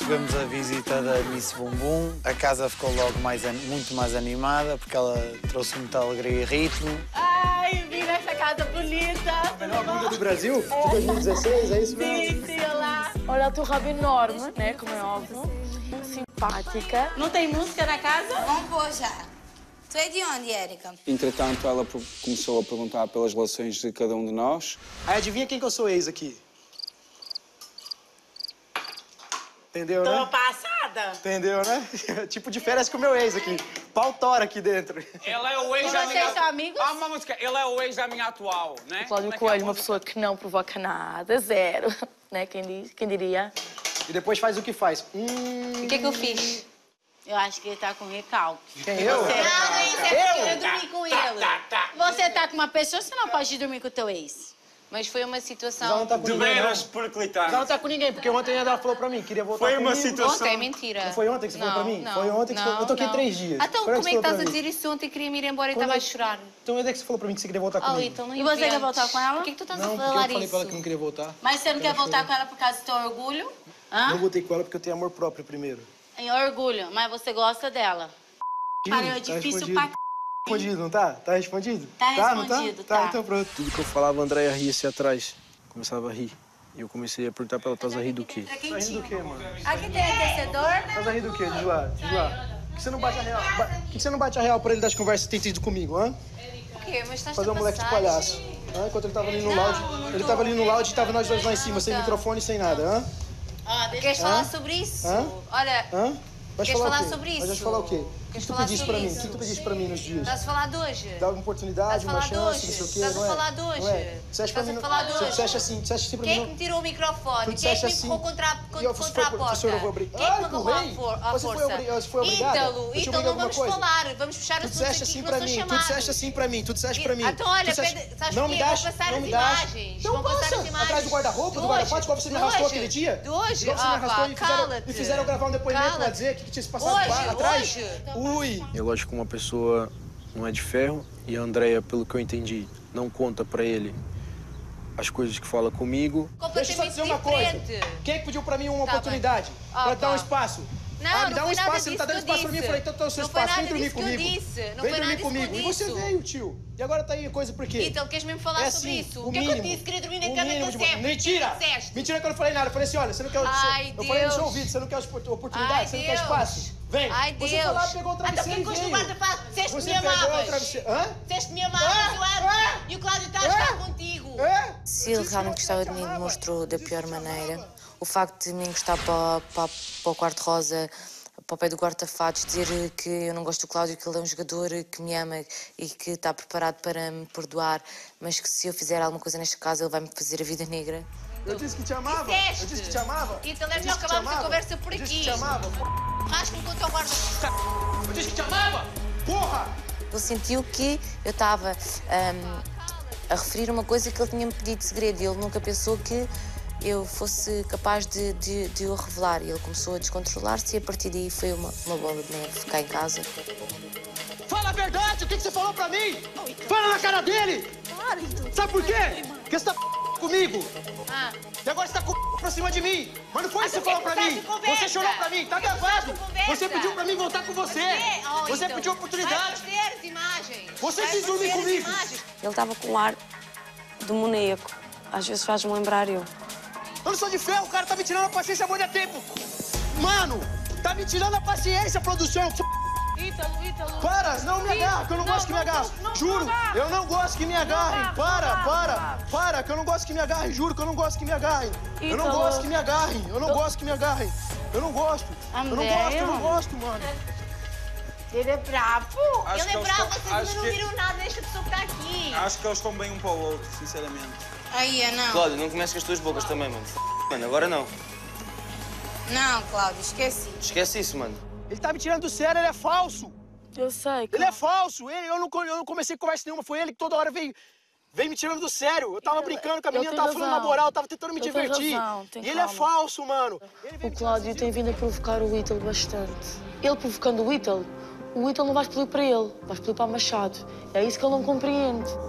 recebemos a visita da Miss Bumbum. A casa ficou logo muito mais animada, porque ela trouxe muita alegria e ritmo. Ai, vim nessa casa bonita. A melhor banda do Brasil, de 2016, é isso mesmo? Sim, olá. Olha o teu rabo enorme, né? Como é óbvio. Simpática. Não tem música na casa? Vamos pôr já. Tu é de onde, Érica? Entretanto, ela começou a perguntar pelas relações de cada um de nós. Aí adivinha quem que eu sou ex aqui? Entendeu, Tô né? passada. Entendeu, né? Tipo de férias com o meu ex aqui. Pau tora aqui dentro. Ela é o ex E da minha... vocês são amigos? Há uma música. Ele é o ex da minha atual, né? Cláudio Coelho, uma pessoa que não provoca nada, zero. Né? Quem diria? E depois faz o que faz. O que eu fiz? Eu acho que ele tá com recalque. Quem, eu? Você... Não, isso é porque Eu dormi com ele. Você tá com uma pessoa, você não pode dormir com o teu ex. Mas foi uma Ela situação... não tá com De ninguém, não. veras perclitar. Ela não tá com ninguém, porque ontem ela falou pra mim, queria voltar Foi comigo. uma situação... Ontem, mentira. Não foi ontem que você falou pra mim? Não, Foi ontem que você falou. Eu tô aqui não. 3 dias. Então, Quando como é que você falou estás pra a mim? dizer isso ontem? Queria-me ir embora e Quando estava a é que- chorar. Então, onde é que você falou pra mim que você queria voltar Oh, comigo? então não E você quer inventes. voltar com ela? Por que tu estás Não, a porque eu falar falei isso? pra ela que não queria voltar. Mas você não quer voltar com ela por causa do teu orgulho? Hã? Eu voltei com ela porque eu tenho amor próprio primeiro. Em orgulho, mas você gosta dela. Para, é Tá difícil respondido. pra Respondido, não tá? Tá respondido? Tá não respondido, tá? tá. Então pronto. Tudo que eu falava, a Andréia ria-se atrás. Começava a rir. E eu comecei a perguntar pra ela, estás a rir do quê? Tá Tá rindo do quê, mano? Aqui tem aquecedor. Estás a rir do quê? Diz lá, diz lá. Por que você não bate a real? Por que você não bate a real pra ele das conversas que tem tido comigo, hã? O quê? Mas estás Fazer a um moleque de passar? palhaço. Hã? Enquanto ele tava ali no lounge. Ele tava ali no lounge e tava nós dois lá em cima, sem microfone, sem nada, hã? Queres falar sobre isso? Hã? Olha, Hã? Vais Queres falar o falar quê? sobre isso? Mas vais falar o quê? O que Queres tu falar pediste sobre pra mim? O isso? que tu pediste pra mim nos dias? estás a falar de hoje? Dava uma oportunidade, Estás a uma falar de chance, não sei o hoje. quê, Estás não a é? falar de hoje. Não é? Disseste pra Estás mim, a falar de você hoje. disseste assim pra Quem é mim... que me tirou o microfone? Tu Quem é que me disseste empurrou assim, contra a e eu, contra a porta? professor, eu vou abrir. Quem é que me agarrou Rei, à você força? foi obrigada? Ítalo, Eu te Ítalo, obriguei não alguma vamos coisa? falar. Vamos fechar Tu assuntos disseste aqui assim que pra não são mim, tu chamados. disseste assim pra mim, tu disseste pra mim. Então, olha, Tu disseste- Pedro, sabes não porquê? me dás, Vou passar não as me dás. imagens. Então Vou passar passa, as imagens. atrás do guarda-roupa, do De guarda-pode, hoje, como você me de arrastou hoje, aquele dia. de hoje. Igual você me Ah, arrastou pá, e cala-te. fizeram gravar um depoimento pra Cala-te. dizer que tinha se passado Hoje, lá atrás. hoje. Ui. É lógico que uma pessoa não é de ferro e a Andréia, pelo que eu entendi, não conta pra ele as coisas que fala comigo. Deixa eu só dizer uma coisa. Diferente. Quem é que pediu pra mim uma Tá oportunidade? bem. Pra Ah, dar um pá. espaço? Não, me dá não um foi nada espaço, você não tá dando disso que eu espaço pra mim. Eu disse. falei, então tá o seu Não foi espaço, vem nada dormir disso que eu comigo. disse. Não Vem foi dormir nada disso que eu comigo. E você disse. veio, tio. E agora tá aí coisa por quê? Então, queres mesmo falar É sobre assim, isso? o O que é que eu mínimo. disse? Queria dormir na O cama mínimo com de- você. Mentira! O que disseste? Mentira que eu não falei nada. Eu falei assim, olha, você não quer... Ai, eu falei no seu Deus. ouvido, você não quer oportunidade, Ai, você não quer Deus. espaço. Vem. Ai, Você Deus. foi lá, pegou o Então, travesseiro quem e custa o veio. guarda-fato? Disseste que Você me pegou o amavas. travesseiro... Hã? Disseste que me amavas, e o Cláudio está a jogar contigo. É? Se ele realmente gostava de mim, demonstrou da pior maneira. O facto de me encostar para o quarto rosa, para o pé do guarda-fatos, dizer que eu não gosto do Cláudio, que ele é um jogador que me ama e que está preparado para me perdoar, mas que se eu fizer alguma coisa nesta casa, ele vai me fazer a vida negra. Eu disse que te amava. Disseste. Eu disse que te amava. Então Eu é disse melhor que te acabarmos a amava. conversa por Eu disse aqui. que te amava. Rasca-me com o teu guarda-fato. Eu disse que te amava. Porra! Ele sentiu que eu estava a referir uma coisa que ele tinha-me pedido de segredo e ele nunca pensou que eu fosse capaz de o revelar. E ele começou a descontrolar-se e a partir daí foi uma bola de neve cá em casa. Fala a verdade! O que você falou pra mim? Fala na cara dele! Sabe por quê? Porque você tá comigo. Ah, E agora você tá pra cima de mim. Mas não foi isso que você falou pra tá mim. de conversa? Você chorou pra mim. Tá Por que gravado. você tá de conversa? Você pediu pra mim voltar com você. Você então, pediu vai oportunidade. fazer as imagens. Você Vai quis dormir fazer as comigo. imagens. Ele estava com um ar demoníaco. Às vezes faz-me lembrar eu. Eu não sou de ferro. O cara tá me tirando a paciência há muito tempo. Mano, tá me tirando a paciência, produção. Ítalo. Para, não me agarra, que eu não gosto que me agarre. Juro, eu não gosto que me agarrem. Para, que eu não gosto que me agarrem. Juro que eu não gosto que me agarrem. Eu não gosto que me agarrem. Eu não gosto que me agarrem. Eu não gosto. Eu não gosto, mano. Ele é bravo. Acho Ele que é eles bravo, estão- vocês acho ainda não que- viram nada desta pessoa que está aqui. Acho que eles estão bem um para o outro, sinceramente. Aí, não. Cláudio, não comeces com as tuas bocas também, mano. Mano, agora não. Não, Cláudio, esqueci. Esquece isso, mano. Ele tá me tirando do sério, ele é falso. Eu sei, Ele é falso. Eu não comecei conversa nenhuma. Foi ele que toda hora veio me tirando do sério. Eu tava brincando com a ele menina, tem tava falando na razão. moral, eu tava tentando me Ele tem divertir. razão, tem E ele é calma. falso, mano. O Cláudio tem vindo a provocar o Ítalo bastante. Ele provocando o Ítalo não vai explodir para ele, vai explodir para Machado. É isso que ele não compreende.